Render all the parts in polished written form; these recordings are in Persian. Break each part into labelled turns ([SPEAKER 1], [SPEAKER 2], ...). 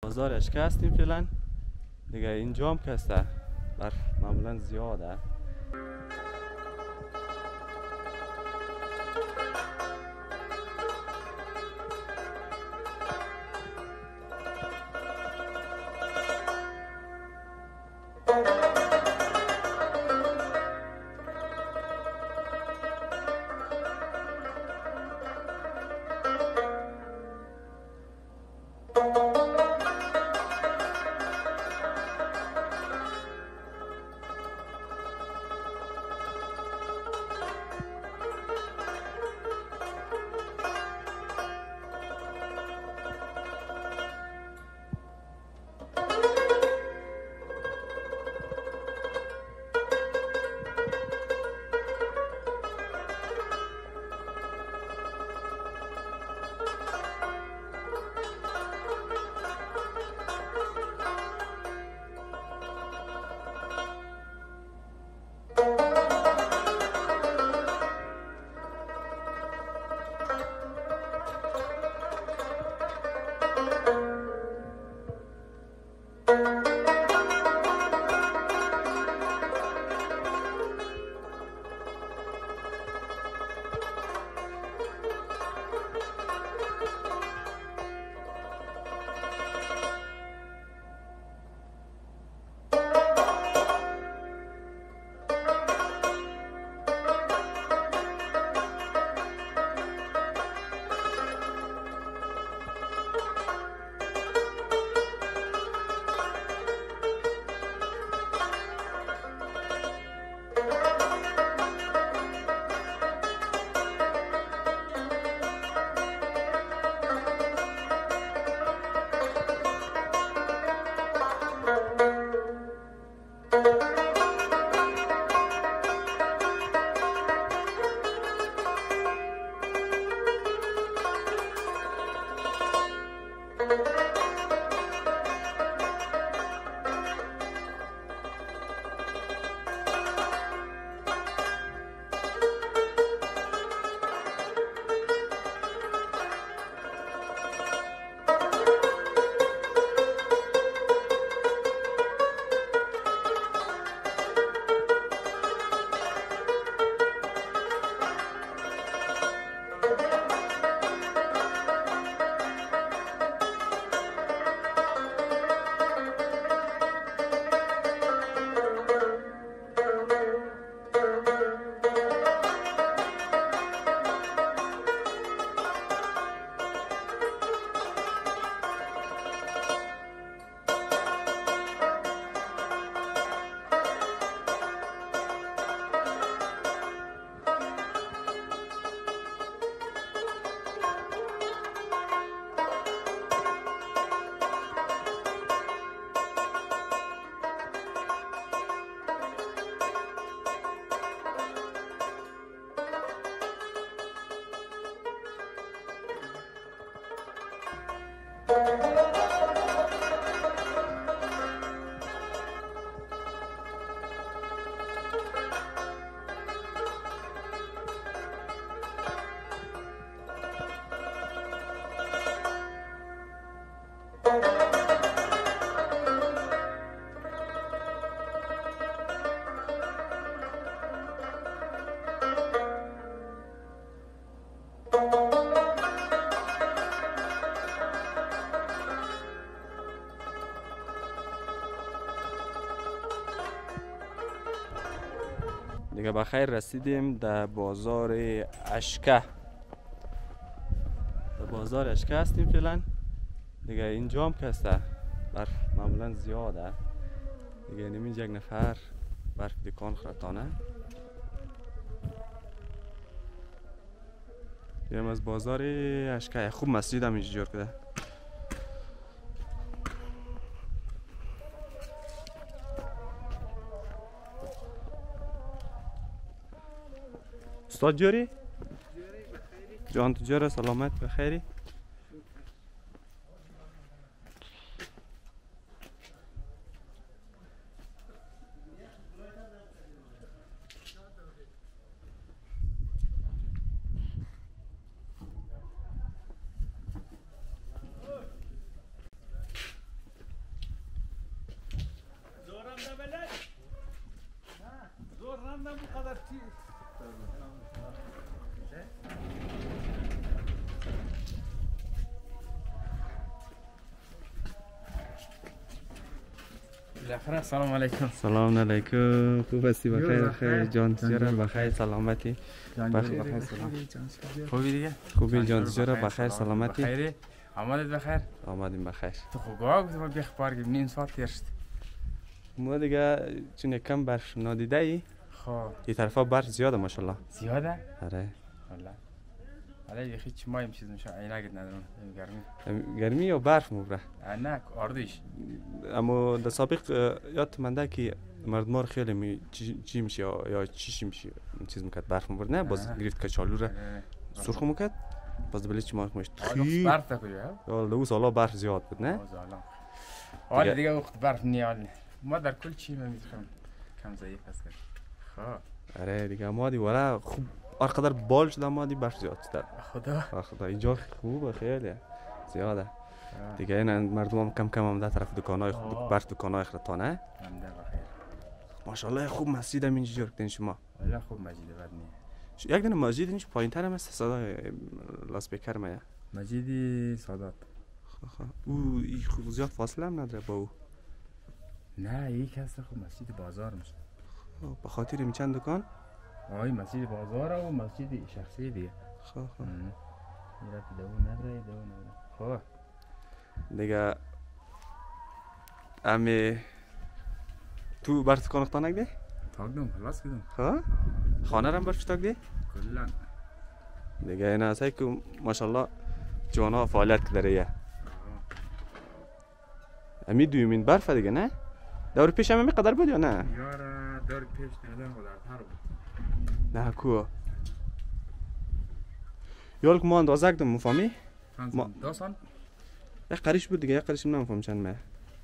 [SPEAKER 1] بازار اشکه هستیم فعلا دیگه. اینجا هم که هسته برف معمولا زیاده. دیگه بخیر رسیدیم در بازار اشکه. در بازار اشکه هستیم فعلا دیگه. اینجا هم که هسته برف معمولا زیاده دیگه. نمی‌ج یک نفر برف دکان خرطانه. بیایم از بازار اشکه. خوب مسجد هم اینجا جور کرده. استاد جوری؟ جان تو جوره، سلامت بخیری؟
[SPEAKER 2] بالاخره سلام علیکم.
[SPEAKER 1] سلام علیکم. خوب هستی؟ بخیر خیر جان تجاره بخیر سلامتی
[SPEAKER 2] بخیر سلام. خوبی دیگه؟
[SPEAKER 1] خوبی جان تجاره بخیر سلامتی.
[SPEAKER 2] بخیری؟ آمدید بخیر؟
[SPEAKER 1] آمدیم بخیر.
[SPEAKER 2] تو خوگاه گفتم بیا خبر گیم نیم ساعت تیر شد.
[SPEAKER 1] ما دیگه چون کم برف نادیده ای
[SPEAKER 2] خب
[SPEAKER 1] این طرفا برف زیاده ماشاءالله.
[SPEAKER 2] زیاده؟
[SPEAKER 1] آره
[SPEAKER 2] والله ولی دیگه هیچ مایم چیز میشه عینکت ندارم
[SPEAKER 1] گرمی یا برف مبره
[SPEAKER 2] نه آردیش.
[SPEAKER 1] اما در سابق یاد منده که مردم رو خیلی چی میشه یا چی میشه چیز میکرد برف مبرد نه باز گرفت کچالو را سرخ میکرد باز بلیچ ما میشت
[SPEAKER 2] برف تا کجا
[SPEAKER 1] یا دو سالا برف زیاد بود نه
[SPEAKER 2] حالا دیگه وقت برف نیال ما در کل چی میگم کم ضعیف است. خب
[SPEAKER 1] آره دیگه ما دی ولا خوب آرقدر بال شده ما دی برف زیاد شده خدا اینجا خوبه خیلی زیاده دیگه این مردم هم کم کم هم در طرف دکانای برف دکانای خرطانه ماشاءالله خوب مسجد هم اینجا جور کردین شما.
[SPEAKER 2] والله خوب مسجد بد نیست.
[SPEAKER 1] یک دونه مسجد اینجا پایین تر هم است صدای لاسپیکر ما.
[SPEAKER 2] مسجد سادات.
[SPEAKER 1] او خوب زیاد فاصله هم نداره با او.
[SPEAKER 2] نه یک هست خوب مسجد بازار میشه.
[SPEAKER 1] به خاطر این چند دکان؟
[SPEAKER 2] آی مسجد بازار و مسجد شخصی دیگه. میره دو نداره. خب
[SPEAKER 1] دیگه امی تو برف دکان اختانک دی؟
[SPEAKER 2] تاگدم خلاص کردم.
[SPEAKER 1] خب خانه رم برف تاگ دی؟
[SPEAKER 2] کلا
[SPEAKER 1] دیگه این هستی که ماشاءالله جوانا فعالیت کرده یه امی دویمین برف دیگه نه؟ دور پیش هم قدر بود یا نه؟
[SPEAKER 2] یارا دور پیش نمیدن قدرتر بود.
[SPEAKER 1] نه کو یالک ما اندازه کردم مفهمی؟
[SPEAKER 2] ما داستان
[SPEAKER 1] یک قریش بود دیگه یک قریشم نمیفهم چند ماه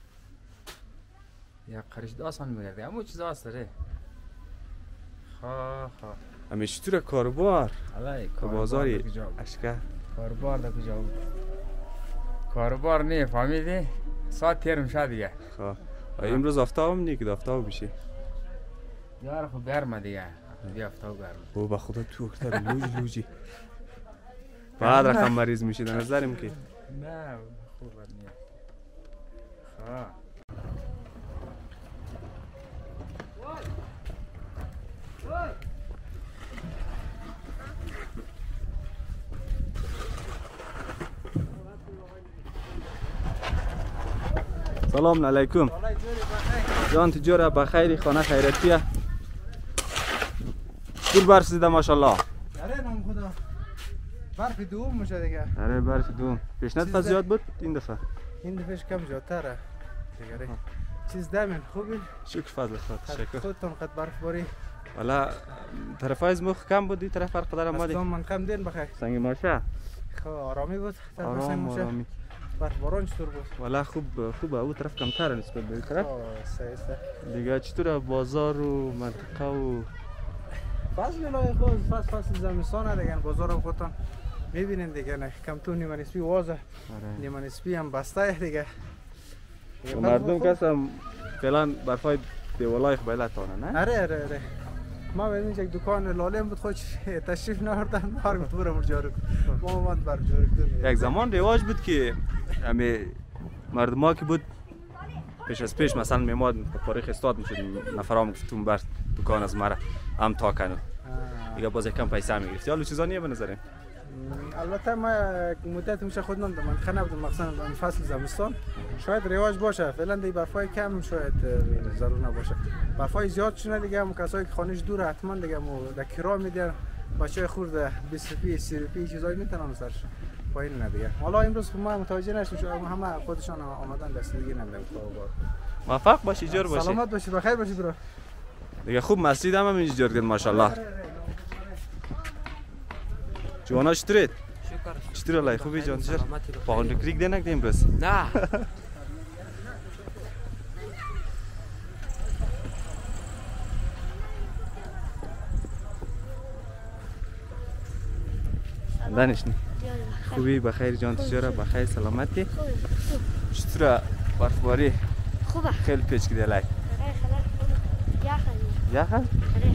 [SPEAKER 2] یک قریش داستان میگرده اما چیز هست داره. خواه
[SPEAKER 1] اما چطور کاربار؟ بازاری اشکه
[SPEAKER 2] کاربار در کجا بود؟ کاربار نه فهمیدی؟ ساعت تیر میشه دیگه.
[SPEAKER 1] خواه امروز آفتاب هم نیه که آفتاب بشه
[SPEAKER 2] یار خب گرمه دیگه بیا آفتاب گرمه.
[SPEAKER 1] او با خدا تو اکتر لوجی بعد رقم مریض میشه در نظرم که
[SPEAKER 2] نه خوب نیه. خواه
[SPEAKER 1] سلام علیکم جان تجاره بخیر خانه خیرتیه دور برف دیده ماشاءالله.
[SPEAKER 3] آره نام خدا برف دوم میشه دیگه.
[SPEAKER 1] آره برف دوم پیشنهاد زیاد بود این دفعه
[SPEAKER 3] کم زیادتره دیگه. چیز دامن خوبی؟
[SPEAKER 1] شکر فضل خود شکر.
[SPEAKER 3] خودتون قد برف باری
[SPEAKER 1] والا طرف از مخ کم بود طرف فرق قدر ما دی
[SPEAKER 3] من کم دین بخیر
[SPEAKER 1] سنگ ماشه
[SPEAKER 3] خب آرامی بود
[SPEAKER 1] آرامی
[SPEAKER 3] برف باران چطور بود؟
[SPEAKER 1] والا خوبه او طرف کمتره نسبت به این طرف دیگه. چطور بازار و منطقه و
[SPEAKER 3] فصل لای خود فصل زمستان دیگه بازار رو خودتون میبینین دیگه نه کم تو نیمه نسبی وازه نیمه نسبی هم بسته دیگه.
[SPEAKER 1] مردم کسم فعلا برفای دیوالای خبیله تانه نه؟
[SPEAKER 3] آره ما به اینجا دکان لالم بود خود تشریف ناردن هر گفت برم جارو ما اومد بر جارو کنیم.
[SPEAKER 1] یک زمان رواج بود که همه مردما که بود پیش از پیش مثلا میماد تاریخ استاد میشد نفرام گفتم بر دکان از مرا هم تا کنو دیگه باز کم پیسه میگرفت یا چیزا نیه به نظرم.
[SPEAKER 3] البته ما مدت میشه خود نمیدونم من خنه بودم مثلا فصل زمستان شاید رواج باشه فعلا دیگه برفای کم شاید ضرور نباشه. برفای زیاد شونه دیگه هم کسایی که خانه‌اش دوره حتما دیگه مو در کرا میدن بچه خورده 20 روپیه 30 روپیه چیزایی میتونن سرش پایین نه دیگه. حالا امروز ما متوجه نشیم همه خودشان آمدن دست دیگه نمیدن.
[SPEAKER 1] موفق باشی جور باشی
[SPEAKER 3] سلامت باشی بخیر باشی برو
[SPEAKER 1] دیگه. خوب مسجد هم اینجا جور کرد ماشاءالله. جوانا چطورید؟ چطور الله خوبی جان تجار؟ پاهن کریک دینک دیم امروز؟
[SPEAKER 4] نه
[SPEAKER 1] دانش نی خوبی بخیر جان تجار بخیر سلامتی چطور برفباری؟
[SPEAKER 5] خوبه
[SPEAKER 1] خیلی پیچ کردی لای یخل؟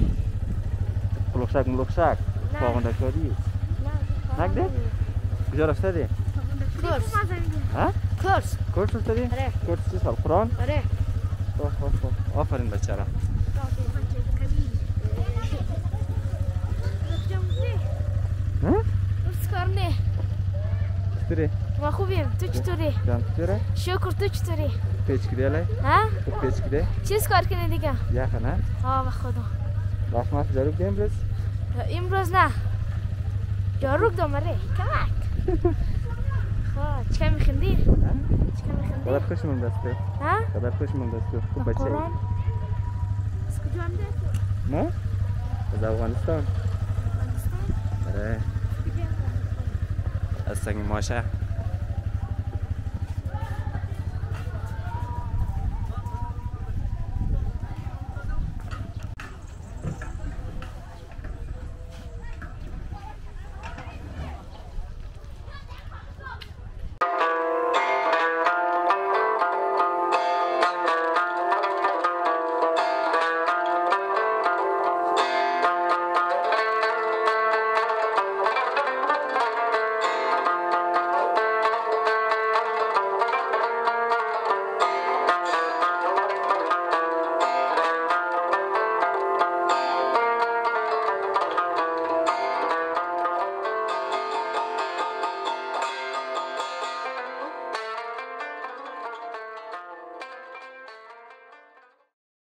[SPEAKER 1] ملوخشک پاهن کاری نگده؟ کجا رفته دی؟
[SPEAKER 5] کورس
[SPEAKER 1] ها؟
[SPEAKER 5] کورس
[SPEAKER 1] رفته دی؟
[SPEAKER 5] آره
[SPEAKER 1] کورس چی سال قرآن؟
[SPEAKER 5] آره
[SPEAKER 1] آفرین بچه را.
[SPEAKER 4] نه
[SPEAKER 1] چطوری؟
[SPEAKER 4] ما خوبیم تو چطوری؟
[SPEAKER 1] جان چطوره؟
[SPEAKER 4] شکر تو چطوری؟
[SPEAKER 1] پیچ کده لای؟
[SPEAKER 4] ها؟
[SPEAKER 1] تو پیچ کده؟
[SPEAKER 4] چیز کار کنی دیگه؟
[SPEAKER 1] یخه نه؟
[SPEAKER 4] ها به خدا
[SPEAKER 1] رفت ماست جاروب ده امروز؟
[SPEAKER 4] امروز نه جاروب دامره کمک خواه چکه میخندی؟ چکه میخندی؟
[SPEAKER 1] قدر خوشمون دست تو
[SPEAKER 4] ها؟
[SPEAKER 1] قدر خوشمون دست تو خوب بچه ای
[SPEAKER 4] قرآن از کجا هم ده؟
[SPEAKER 1] ما؟ از افغانستان آره از سنگ ماشه